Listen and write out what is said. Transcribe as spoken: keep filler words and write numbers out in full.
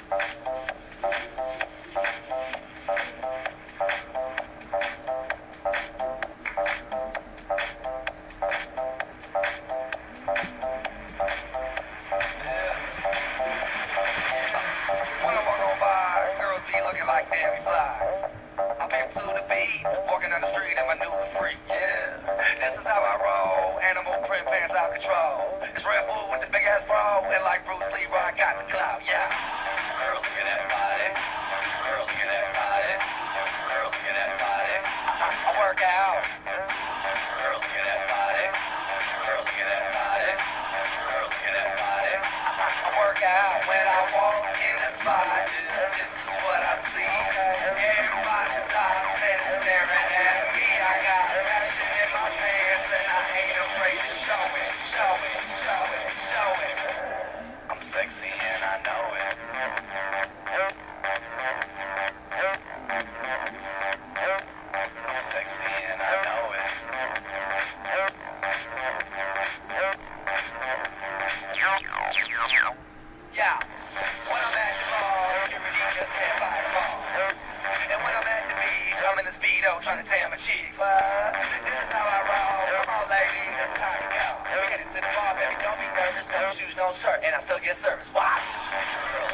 Walking down the street in my new freak, yeah. This is how I roll. Animal print pants out control. It's Red Bull with the big ass bra. And like Bruce Lee, I got the clout, yeah. Girl, look at that body. Girl, look at that body. Girl, look at that body. I, I work out. Girl, look at that body. Girl, look at that body. Girl, look at that body. I, I work out when I walk in the spot. This is what I see. Everybody stops and staring at me. I got passion in my pants and I ain't afraid to show it, show it, show it, show it. I'm sexy and I know it. I'm sexy and I know it. Yeah, when I'm at the mall, security just can't fight them all. And when I'm at the beach, I'm in the Speedo trying to tan my cheeks. But this is how I roll. Come on, ladies, it's time to go. We headed to the bar, baby, don't be nervous. No shoes, no shirt, and I still get service. Watch.